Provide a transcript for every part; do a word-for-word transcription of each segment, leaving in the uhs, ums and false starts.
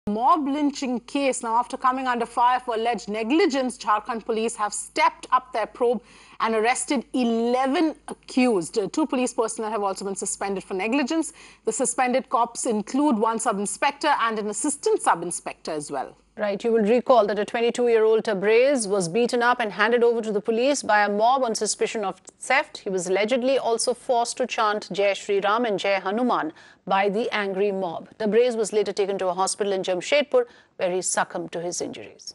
Mob lynching case. Now, after coming under fire for alleged negligence, Jharkhand police have stepped up their probe and arrested eleven accused. Two police personnel have also been suspended for negligence. The suspended cops include one sub-inspector and an assistant sub-inspector as well. Right, you will recall that a twenty-two-year-old Tabriz was beaten up and handed over to the police by a mob on suspicion of theft. He was allegedly also forced to chant Jai Shri Ram and Jai Hanuman by the angry mob. Tabriz was later taken to a hospital in Jamshedpur, where he succumbed to his injuries.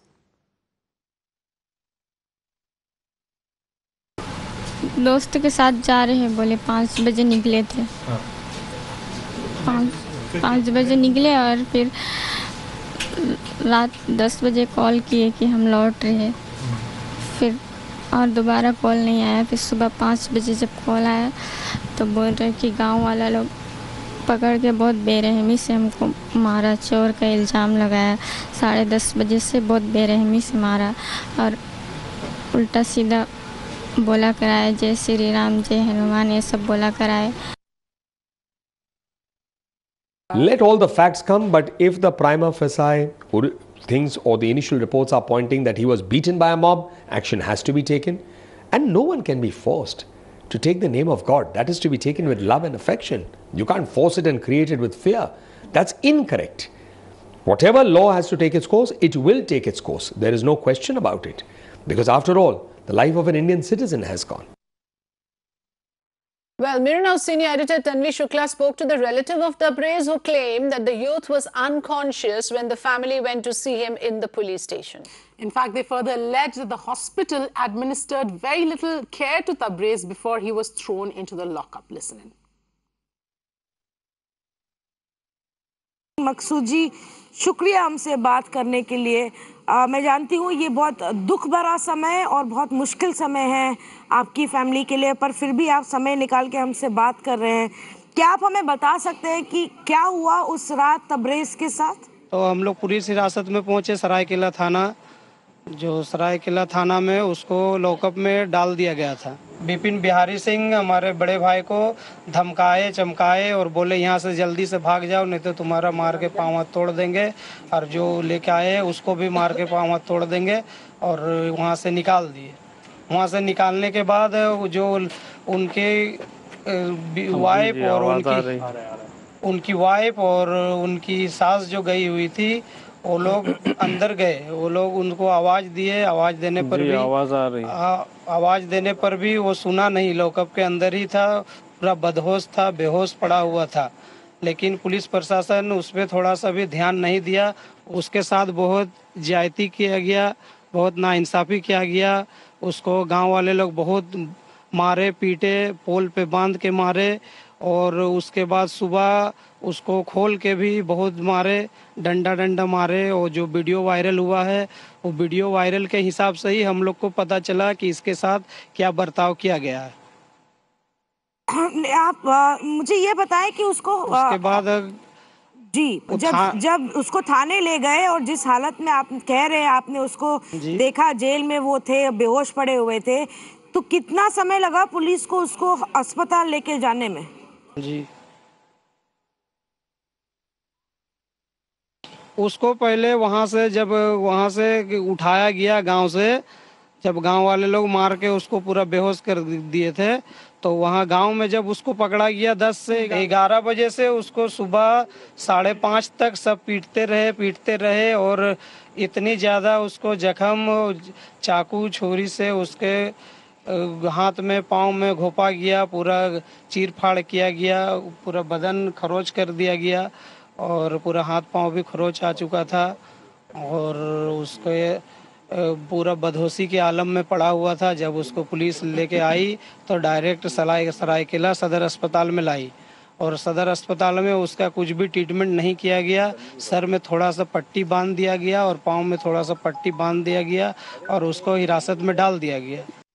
दोस्त के साथ जा रहे हैं, बोले पाँच बजे निकले थे। पाँच पाँच बजे निकले और फिर रात दस बजे कॉल किए कि हम लौट रहे हैं। फिर और दोबारा कॉल नहीं आया। फिर सुबह पाँच बजे जब कॉल आया तो बोल रहे कि गांव वाला लोग पकड़ के बहुत बेरहमी से हमको मारा, चोर का इल्ज़ाम लगाया। साढ़े दस बजे से बहुत बेरहमी से मारा और उल्टा सीधा बोला कराए, जय श्री राम जय हनुमान, ये सब बोला कराए। Let all the facts come, but if the prima facie things or the initial reports are pointing that he was beaten by a mob, action has to be taken. And no one can be forced to take the name of God. That is to be taken with love and affection. You can't force it and create it with fear. That's incorrect. Whatever law has to take its course, it will take its course. There is no question about it. Because after all, the life of an Indian citizen has gone. Well, Mirror Now senior editor Tanvi Shukla spoke to the relative of Tabriz who claimed that the youth was unconscious when the family went to see him in the police station. In fact, they further alleged that the hospital administered very little care to Tabriz before he was thrown into the lockup. Listen in. मकसूद जी, शुक्रिया हमसे बात करने के लिए। आ, मैं जानती हूँ ये बहुत दुख भरा समय और बहुत मुश्किल समय है आपकी फैमिली के लिए, पर फिर भी आप समय निकाल के हमसे बात कर रहे हैं। क्या आप हमें बता सकते हैं कि क्या हुआ उस रात तब्रेज के साथ? तो हम लोग पुलिस हिरासत में पहुँचे, सरायकेला थाना। जो सरायकेला थाना में उसको लॉकअप में डाल दिया गया था। विपिन बिहारी सिंह हमारे बड़े भाई को धमकाए चमकाए और बोले यहाँ से जल्दी से भाग जाओ, नहीं तो तुम्हारा मार के पाँव हाथ तोड़ देंगे, और जो लेके आए उसको भी मार के पाँव हाथ तोड़ देंगे, और वहाँ से निकाल दिए। वहाँ से निकालने के बाद जो उनके वाइफ और उनकी उनकी वाइफ और उनकी सास जो गई हुई थी, वो लोग अंदर गए। वो लोग उनको आवाज़ दिए, आवाज़ देने पर भी आवाज़ आ रही आ, आवाज़ देने पर भी वो सुना नहीं। लॉकअप के अंदर ही था, पूरा बदहोश था, बेहोश पड़ा हुआ था। लेकिन पुलिस प्रशासन उस पर थोड़ा सा भी ध्यान नहीं दिया। उसके साथ बहुत ज्यादती किया गया, बहुत नाइंसाफ़ी किया गया। उसको गांव वाले लोग बहुत मारे पीटे, पोल पे बांध के मारे, और उसके बाद सुबह उसको खोल के भी बहुत मारे, डंडा डंडा मारे। और जो वीडियो वायरल हुआ है, वो वीडियो वायरल के हिसाब से ही हम लोग को पता चला कि इसके साथ क्या बर्ताव किया गया है। आप आ, मुझे ये बताएं कि उसको उसके बाद जी जब जब उसको थाने ले गए और जिस हालत में आप कह रहे हैं आपने उसको देखा, जेल में वो थे, बेहोश पड़े हुए थे, तो कितना समय लगा पुलिस को उसको अस्पताल लेके जाने में? जी, उसको पहले वहाँ से जब वहाँ से उठाया गया गांव से, जब गांव वाले लोग मार के उसको पूरा बेहोश कर दिए थे, तो वहाँ गांव में जब उसको पकड़ा गया दस से ग्यारह बजे से उसको सुबह साढ़े पाँच तक सब पीटते रहे पीटते रहे और इतनी ज़्यादा उसको जख्म चाकू छुरी से उसके हाथ में पाँव में घोंपा गया, पूरा चीर फाड़ किया गया, पूरा बदन खरोच कर दिया गया और पूरा हाथ पाँव भी खरोच आ चुका था, और उसको पूरा बदहोशी के आलम में पड़ा हुआ था। जब उसको पुलिस लेके आई तो डायरेक्ट सराय सरायकेला सदर अस्पताल में लाई, और सदर अस्पताल में उसका कुछ भी ट्रीटमेंट नहीं किया गया। सर में थोड़ा सा पट्टी बांध दिया गया और पाँव में थोड़ा सा पट्टी बांध दिया गया और उसको हिरासत में डाल दिया गया।